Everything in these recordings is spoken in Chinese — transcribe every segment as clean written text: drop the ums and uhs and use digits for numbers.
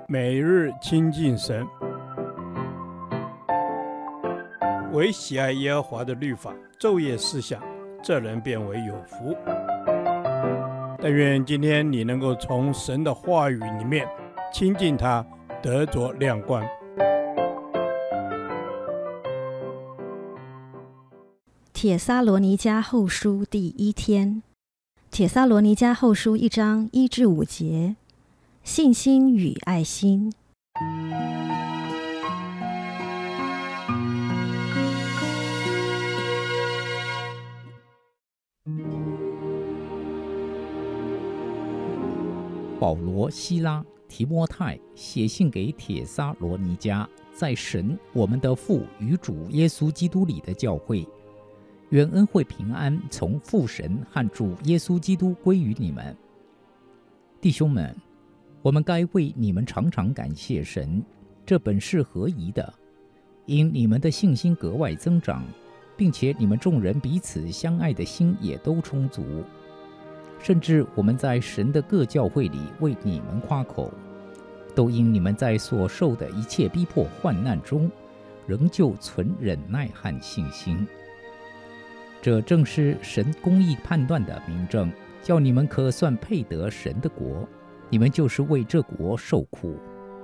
每日亲近神，唯喜爱耶和华的律法，昼夜思想，这人变为有福。但愿今天你能够从神的话语里面亲近他，得着亮光。 帖撒罗尼迦后书第一天，帖撒罗尼迦后书1章1至5节，信心与爱心。 保罗、西拉、提摩太写信给帖撒罗尼迦，在神我们的父与主耶稣基督里的教会，愿恩惠平安从父神和主耶稣基督归于你们。弟兄们，我们该为你们常常感谢神，这本是合宜的，因你们的信心格外增长，并且你们众人彼此相爱的心也都充足。甚至我们在神的各教会里为你们夸口，都因你们在所受的一切逼迫患难中，仍旧存忍耐和信心。这正是神公义判断的明证，叫你们可算配得神的国，你们就是为这国受苦。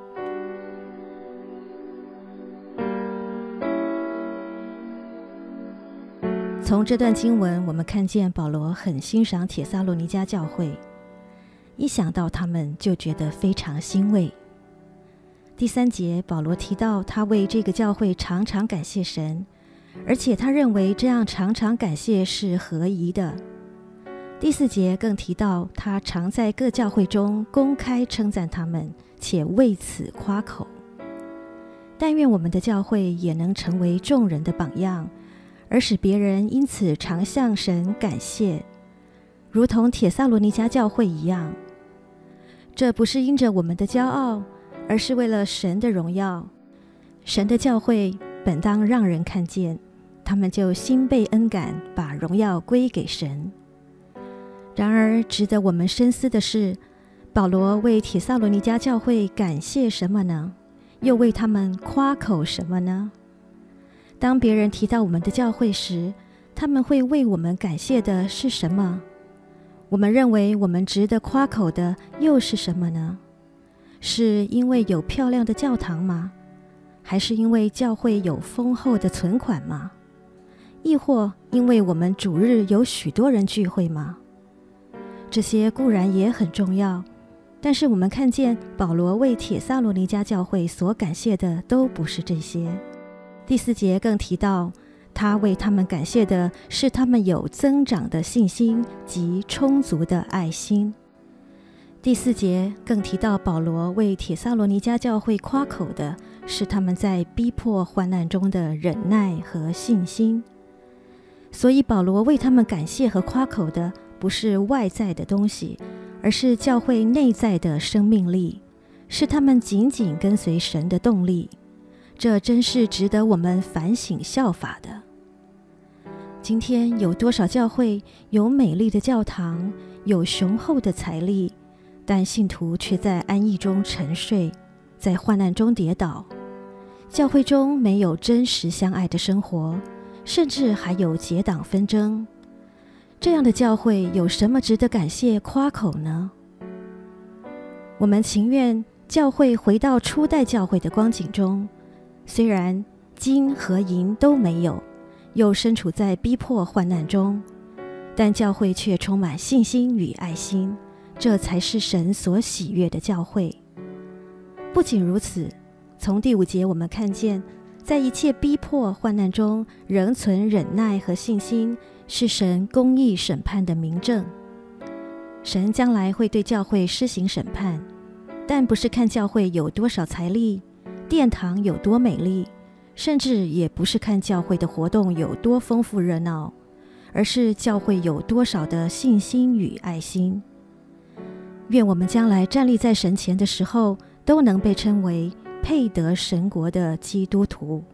从这段经文，我们看见保罗很欣赏帖撒罗尼迦教会，一想到他们就觉得非常欣慰。第3节，保罗提到他为这个教会常常感谢神，而且他认为这样常常感谢是合宜的。第4节更提到他常在各教会中公开称赞他们，且为此夸口。但愿我们的教会也能成为众人的榜样，而使别人因此常向神感谢，如同帖撒罗尼迦教会一样。这不是因着我们的骄傲，而是为了神的荣耀。神的教会本当让人看见，他们就心被恩感，把荣耀归给神。然而值得我们深思的是，保罗为帖撒罗尼迦教会感谢什么呢？又为他们夸口什么呢？当别人提到我们的教会时，他们会为我们感谢的是什么？我们认为我们值得夸口的又是什么呢？是因为有漂亮的教堂吗？还是因为教会有丰厚的存款吗？亦或因为我们主日有许多人聚会吗？这些固然也很重要，但是我们看见保罗为帖撒罗尼迦教会所感谢的都不是这些。第4节更提到，他为他们感谢的是他们有增长的信心及充足的爱心。第4节更提到，保罗为帖撒罗尼迦教会夸口的是他们在逼迫患难中的忍耐和信心。所以保罗为他们感谢和夸口的不是外在的东西，而是教会内在的生命力，是他们紧紧跟随神的动力。这真是值得我们反省效法的。今天有多少教会有美丽的教堂，有雄厚的财力，但信徒却在安逸中沉睡，在患难中跌倒。教会中没有真实相爱的生活，甚至还有结党纷争。这样的教会有什么值得感谢夸口呢？我们情愿教会回到初代教会的光景中，虽然金和银都没有，又身处在逼迫患难中，但教会却充满信心与爱心，这才是神所喜悦的教会。不仅如此，从第5节我们看见，在一切逼迫患难中仍存忍耐和信心，是神公义审判的明证。神将来会对教会施行审判，但不是看教会有多少财力，殿堂有多美丽，甚至也不是看教会的活动有多丰富热闹，而是教会有多少的信心与爱心。愿我们将来站立在神前的时候，都能被称为配得神国的基督徒。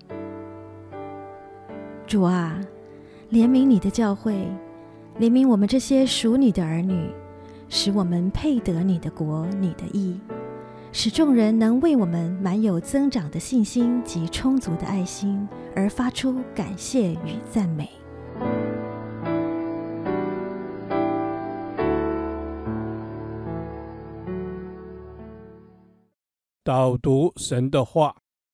主啊，怜悯你的教会，怜悯我们这些属你的儿女，使我们配得你的国、你的义， 使众人能为我们满有增长的信心及充足的爱心而发出感谢与赞美。 导读神的话。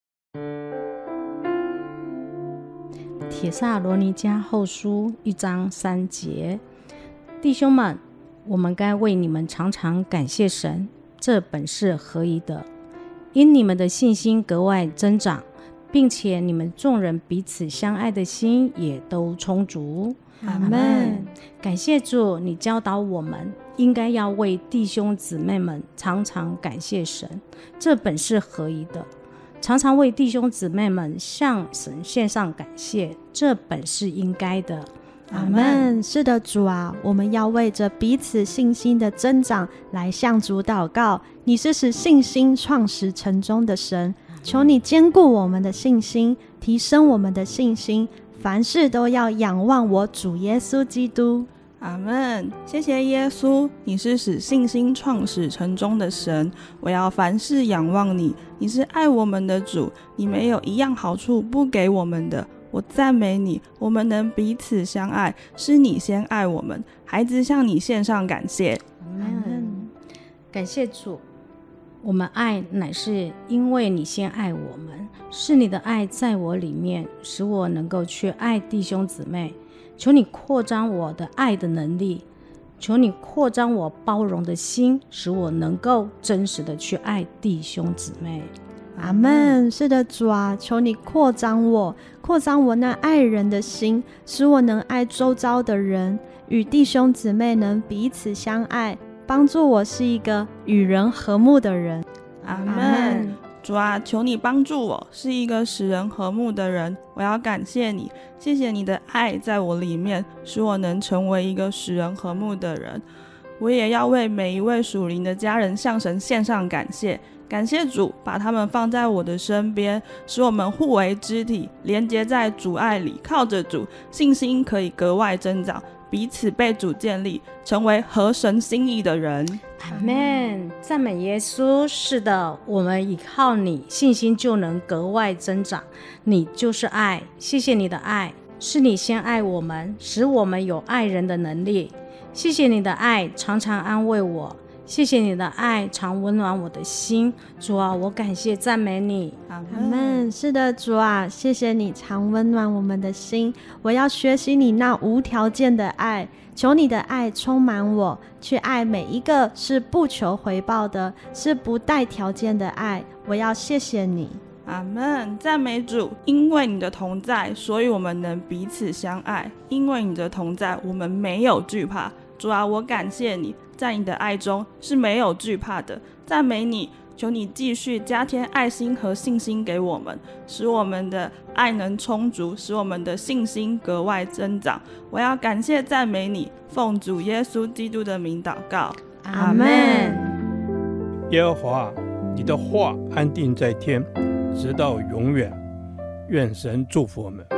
帖撒罗尼迦后书1章3节，弟兄们，我们该为你们常常感谢神，这本是合宜的，因你们的信心格外增长，并且你们众人彼此相爱的心也都充足。 阿们。 感谢主，你教导我们应该要为弟兄姊妹们常常感谢神，这本是合宜的。常常为弟兄姊妹们向神献上感谢，这本是应该的。 阿们。是的，主啊，我们要为着彼此信心的增长来向主祷告。你是使信心创始成终的神，求你坚固我们的信心，提升我们的信心，凡事都要仰望我主耶稣基督。 阿们。谢谢耶稣，你是使信心创始成终的神，我要凡事仰望你。你是爱我们的主，你没有一样好处不给我们的。我赞美你，我们能彼此相爱，是你先爱我们。孩子向你献上感谢。 阿们。感谢主，我们爱乃是因为你先爱我们，是你的爱在我里面，使我能够去爱弟兄姊妹。求你扩张我的爱的能力，求你扩张我包容的心，使我能够真实的去爱弟兄姊妹。 阿们。是的，主啊，求你扩张我那爱人的心，使我能爱周遭的人，与弟兄姊妹能彼此相爱，帮助我是一个与人和睦的人。 阿们。主啊，求你帮助我是一个使人和睦的人，我要感谢你，谢谢你的爱在我里面，使我能成为一个使人和睦的人。我也要为每一位属灵的家人向神献上感谢，感谢主把他们放在我的身边，使我们互为肢体，连结在主爱里，靠着主，信心可以格外增长，彼此被主建立，成为合神心意的人。 阿们。赞美耶稣。是的，我们依靠你，信心就能格外增长。你就是爱，谢谢你的爱，是你先爱我们，使我们有爱人的能力。谢谢你的爱常常安慰我，谢谢你的爱常温暖我的心。主啊，我感谢赞美你。 阿们。是的，主啊，谢谢你常温暖我们的心，我要学习你那无条件的爱，求你的爱充满我，去爱每一个是不求回报的，是不带条件的爱。我要谢谢你。 阿们。赞美主，因为你的同在，所以我们能彼此相爱，因为你的同在，我们没有惧怕。主啊，我感谢你，在你的爱中是没有惧怕的。赞美你，求你继续加添爱心和信心给我们，使我们的爱能充足，使我们的信心格外增长。我要感谢赞美你，奉主耶稣基督的名祷告。 阿们。 耶和华，你的话安定在天，直到永远。愿神祝福我们。